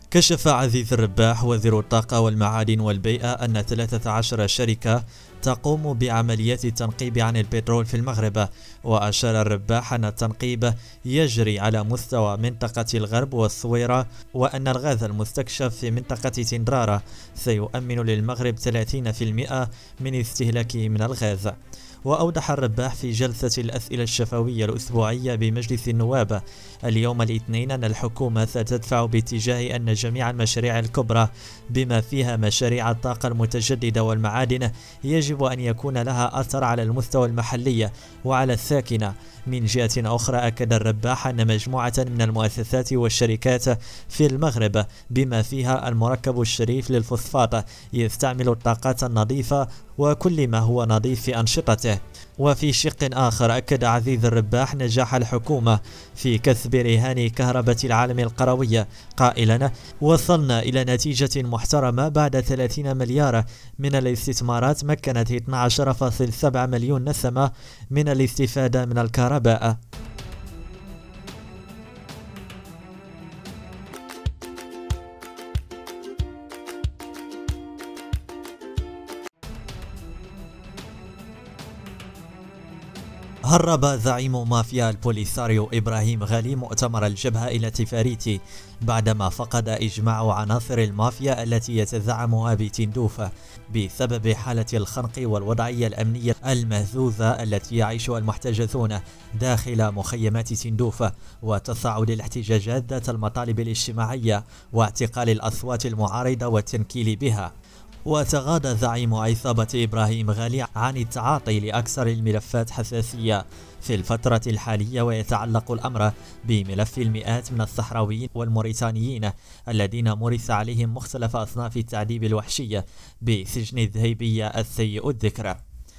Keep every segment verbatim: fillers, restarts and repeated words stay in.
كشف عزيز الرباح وزير الطاقة والمعادن والبيئة أن ثلاثة عشر شركة تقوم بعمليات التنقيب عن البترول في المغرب. وأشار الرباح أن التنقيب يجري على مستوى منطقة الغرب والصويرة، وأن الغاز المستكشف في منطقة تندرارة سيؤمن للمغرب ثلاثين بالمئة من استهلاكه من الغاز. وأوضح الرباح في جلسة الأسئلة الشفوية الأسبوعية بمجلس النواب اليوم الاثنين أن الحكومة ستدفع باتجاه أن جميع المشاريع الكبرى بما فيها مشاريع الطاقة المتجددة والمعادن يجب أن يكون لها أثر على المستوى المحلي وعلى الساكنة. من جهة أخرى أكد الرباح أن مجموعة من المؤسسات والشركات في المغرب بما فيها المركب الشريف للفوسفات يستعمل الطاقات النظيفة وكل ما هو نظيف في أنشطته. وفي شق آخر أكد عزيز الرباح نجاح الحكومة في كسب رهان كهرباء العالم القروية قائلا: وصلنا إلى نتيجة محترمة بعد ثلاثين مليار من الاستثمارات مكنت اثني عشر فاصلة سبعة مليون نسمة من الاستفادة من الكهرباء. هرب زعيم مافيا البوليساريو إبراهيم غالي مؤتمر الجبهة إلى تفاريتي بعدما فقد إجماع عناصر المافيا التي يتزعمها بتندوفة بسبب حالة الخنق والوضعية الأمنية المهزوزة التي يعيشها المحتجزون داخل مخيمات تندوفة، وتصاعد الاحتجاجات ذات المطالب الاجتماعية واعتقال الأصوات المعارضة والتنكيل بها. وتغاضى زعيم عصابة إبراهيم غالي عن التعاطي لأكثر الملفات حساسية في الفترة الحالية، ويتعلق الأمر بملف المئات من الصحراويين والموريتانيين الذين مورس عليهم مختلف أصناف التعذيب الوحشية بسجن الذهيبية السيء الذكرى.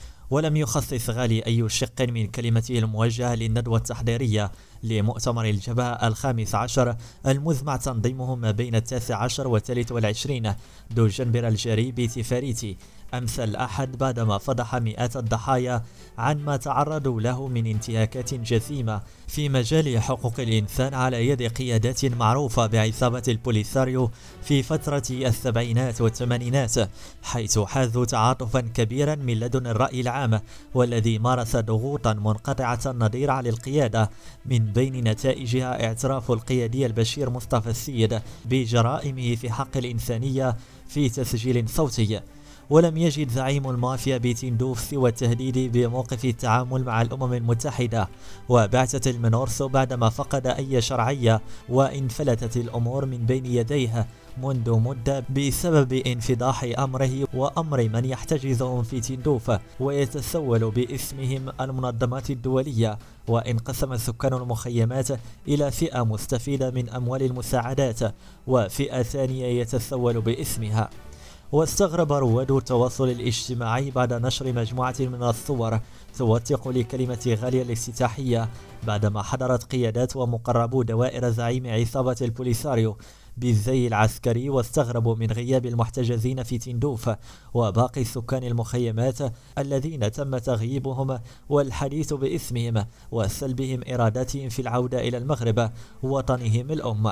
ولم يخصص غالي أي شق من كلمته الموجهة للندوة التحضيرية لمؤتمر الجبهة الخامس عشر المزمع تنظيمه ما بين التاسع عشر والثالث والعشرين دو جنبر الجاري بتفاريتي أمس الأحد، بعدما فضح مئات الضحايا عن ما تعرضوا له من انتهاكات جسيمة في مجال حقوق الإنسان على يد قيادات معروفة بعصابة البوليساريو في فترة السبعينات والثمانينات، حيث حازوا تعاطفا كبيرا من لدن الرأي العام، والذي مارس ضغوطا منقطعة النظير على القيادة، من بين نتائجها اعتراف القيادي البشير مصطفى السيد بجرائمه في حق الإنسانية في تسجيل صوتي. ولم يجد زعيم المافيا بتندوف سوى التهديد بموقف التعامل مع الأمم المتحدة وبعثة المنورسو بعدما فقد أي شرعية وانفلتت الأمور من بين يديه منذ مدة بسبب انفضاح أمره وأمر من يحتجزهم في تندوف ويتسول باسمهم المنظمات الدولية. وانقسم سكان المخيمات إلى فئة مستفيدة من أموال المساعدات وفئة ثانية يتسول باسمها. واستغرب رواد التواصل الاجتماعي بعد نشر مجموعة من الصور توثق لكلمة غالية الافتتاحية بعدما حضرت قيادات ومقربو دوائر زعيم عصابة البوليساريو بالزي العسكري، واستغربوا من غياب المحتجزين في تندوف وباقي سكان المخيمات الذين تم تغييبهم والحديث باسمهم وسلبهم إرادتهم في العودة إلى المغرب وطنهم الأم.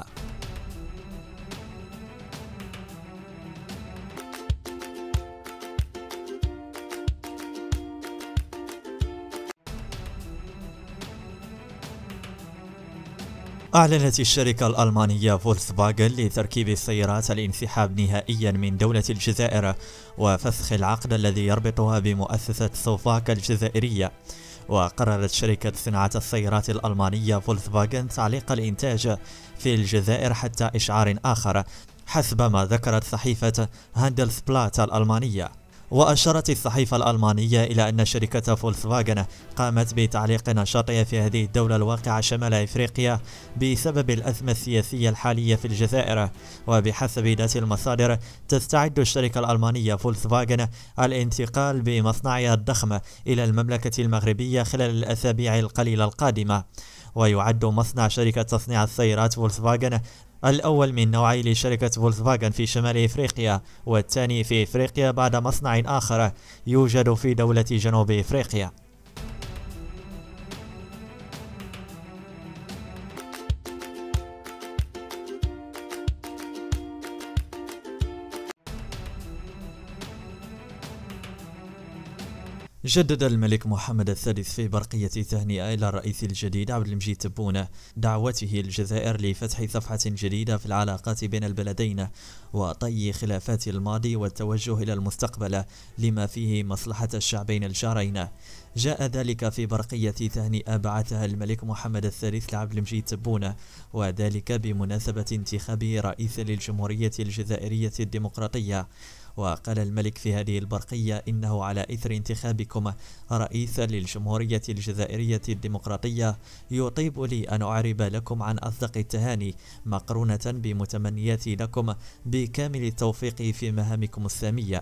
أعلنت الشركة الألمانية فولكسفاغن لتركيب السيارات الانسحاب نهائيا من دولة الجزائر وفسخ العقد الذي يربطها بمؤسسة سوفاك الجزائرية. وقررت شركة صناعة السيارات الألمانية فولكسفاغن تعليق الإنتاج في الجزائر حتى إشعار آخر، حسب ما ذكرت صحيفة هاندلسبلات الألمانية. وأشارت الصحيفة الألمانية إلى أن شركة فولكسفاغن قامت بتعليق نشاطها في هذه الدولة الواقعة شمال إفريقيا بسبب الأزمة السياسية الحالية في الجزائر. وبحسب ذات المصادر تستعد الشركة الألمانية فولكسفاغن الانتقال بمصنعها الضخم إلى المملكة المغربية خلال الأسابيع القليلة القادمة. ويعد مصنع شركة تصنيع السيارات فولكسفاغن الأول من نوعه لشركة فولكسفاغن في شمال إفريقيا، والثاني في إفريقيا بعد مصنع آخر يوجد في دولة جنوب إفريقيا. جدد الملك محمد الثالث في برقية تهنئة إلى الرئيس الجديد عبد المجيد تبونة دعوته الجزائر لفتح صفحة جديدة في العلاقات بين البلدين وطي خلافات الماضي والتوجه إلى المستقبل لما فيه مصلحة الشعبين الجارين. جاء ذلك في برقية تهنئة بعثها الملك محمد الثالث لعبد المجيد تبونة، وذلك بمناسبة انتخابه رئيسا للجمهورية الجزائرية الديمقراطية. وقال الملك في هذه البرقية إنه على إثر انتخابكم رئيسا للجمهورية الجزائرية الديمقراطية يطيب لي أن أعرب لكم عن أصدق التهاني مقرونة بمتمنياتي لكم بكامل التوفيق في مهامكم السامية.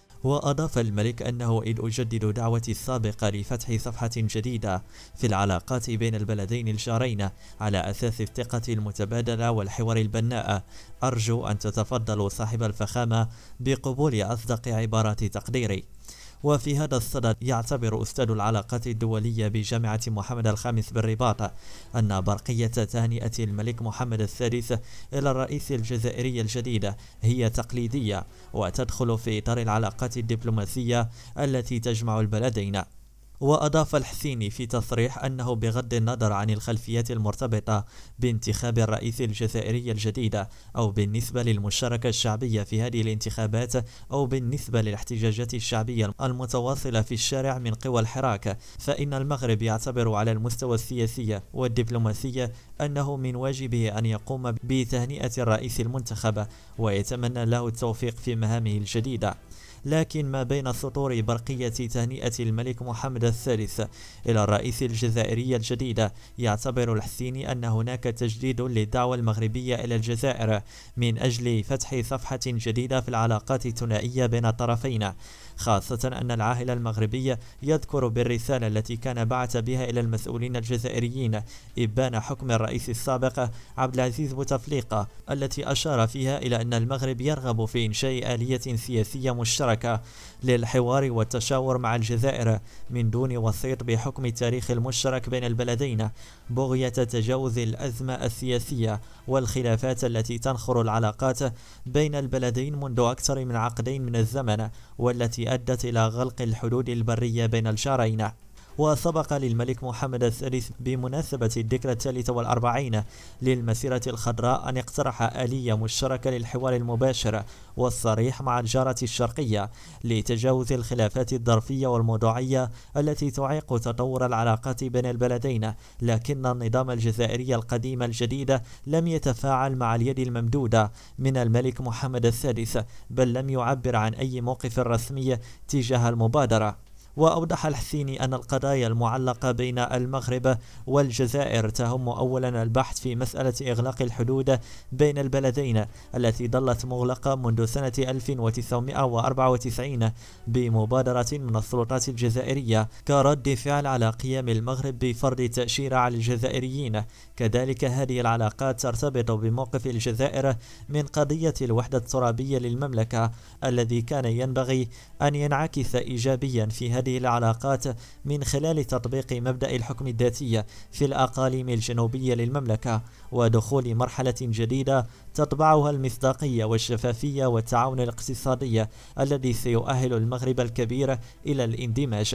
وأضاف الملك أنه إذ أجدد دعوتي السابقة لفتح صفحة جديدة في العلاقات بين البلدين الجارين على أساس الثقة المتبادلة والحوار البناء، أرجو أن تتفضلوا صاحب الفخامة بقبول أصدق عبارات تقديري. وفي هذا الصدد يعتبر أستاذ العلاقات الدولية بجامعة محمد الخامس بالرباط أن برقية تهنئة الملك محمد الثالث إلى الرئيس الجزائري الجديد هي تقليدية وتدخل في إطار العلاقات الدبلوماسية التي تجمع البلدين. وأضاف الحسيني في تصريح أنه بغض النظر عن الخلفيات المرتبطة بانتخاب الرئيس الجزائري الجديد أو بالنسبة للمشاركة الشعبية في هذه الانتخابات أو بالنسبة للاحتجاجات الشعبية المتواصلة في الشارع من قوى الحراك، فإن المغرب يعتبر على المستوى السياسي والدبلوماسي أنه من واجبه أن يقوم بتهنئة الرئيس المنتخب ويتمنى له التوفيق في مهامه الجديدة. لكن ما بين سطور برقية تهنئة الملك محمد الثالث إلى الرئيس الجزائري الجديد يعتبر الحسيني أن هناك تجديد للدعوة المغربية إلى الجزائر من أجل فتح صفحة جديدة في العلاقات الثنائية بين الطرفين، خاصة أن العاهل المغربي يذكر بالرسالة التي كان بعث بها إلى المسؤولين الجزائريين إبان حكم الرئيس السابق عبد العزيز بوتفليقة، التي أشار فيها إلى أن المغرب يرغب في إنشاء آلية سياسية مشتركة للحوار والتشاور مع الجزائر من دون وسيط بحكم التاريخ المشترك بين البلدين، بغية تجاوز الأزمة السياسية والخلافات التي تنخر العلاقات بين البلدين منذ أكثر من عقدين من الزمن، والتي أدت إلى غلق الحدود البرية بين الجارين. وسبق للملك محمد الثالث بمناسبة الذكرى الثالثة والأربعين للمسيرة الخضراء أن اقترح آلية مشتركة للحوار المباشر والصريح مع الجارة الشرقية لتجاوز الخلافات الظرفية والموضوعية التي تعيق تطور العلاقات بين البلدين، لكن النظام الجزائري القديم الجديد لم يتفاعل مع اليد الممدودة من الملك محمد الثالث، بل لم يعبر عن أي موقف رسمي تجاه المبادرة. وأوضح الحسيني أن القضايا المعلقة بين المغرب والجزائر تهم أولا البحث في مسألة إغلاق الحدود بين البلدين التي ظلت مغلقة منذ سنة ألف وتسعمائة وأربعة وتسعين بمبادرة من السلطات الجزائرية كرد فعل على قيام المغرب بفرض التأشيرة على الجزائريين. كذلك هذه العلاقات ترتبط بموقف الجزائر من قضية الوحدة الترابية للمملكة الذي كان ينبغي أن ينعكس إيجابيا في هذه العلاقات من خلال تطبيق مبدأ الحكم الذاتي في الأقاليم الجنوبية للمملكة ودخول مرحلة جديدة تطبعها المصداقية والشفافية والتعاون الاقتصادي الذي سيؤهل المغرب الكبير إلى الاندماج.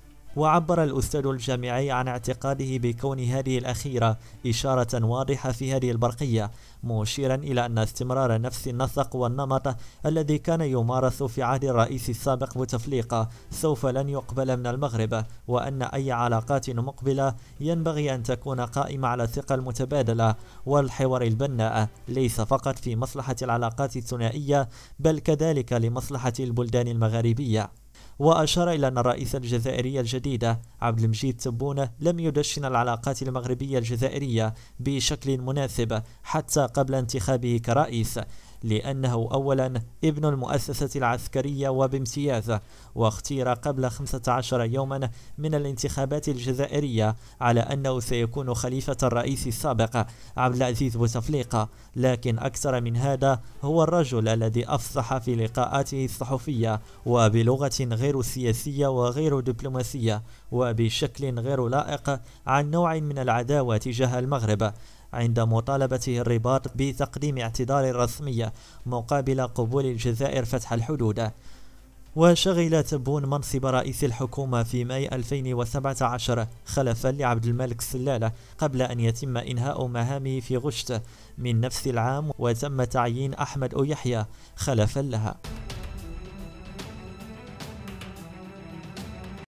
وعبر الأستاذ الجامعي عن اعتقاده بكون هذه الأخيرة إشارة واضحة في هذه البرقية، مشيرا إلى أن استمرار نفس النسق والنمط الذي كان يمارس في عهد الرئيس السابق بوتفليقة سوف لن يقبل من المغرب، وأن أي علاقات مقبلة ينبغي أن تكون قائمة على الثقة المتبادلة والحوار البناء، ليس فقط في مصلحة العلاقات الثنائية بل كذلك لمصلحة البلدان المغاربية. وأشار إلى أن الرئيس الجزائري الجديد عبد المجيد تبونة لم يدشن العلاقات المغربية الجزائرية بشكل مناسب حتى قبل انتخابه كرئيس، لأنه أولا ابن المؤسسة العسكرية وبامتياز، واختير قبل خمسة عشر يوما من الانتخابات الجزائرية على أنه سيكون خليفة الرئيس السابق عبد العزيز بوتفليقة. لكن أكثر من هذا هو الرجل الذي أفصح في لقاءاته الصحفية وبلغة غير سياسية وغير دبلوماسية وبشكل غير لائق عن نوع من العداوة تجاه المغرب عند مطالبته الرباط بتقديم اعتذار رسمي مقابل قبول الجزائر فتح الحدود. وشغل تبون منصب رئيس الحكومة في ماي ألفين وسبعة عشر خلفا لعبد الملك سلالة، قبل أن يتم إنهاء مهامه في غشت من نفس العام وتم تعيين أحمد أو يحيى خلفا لها.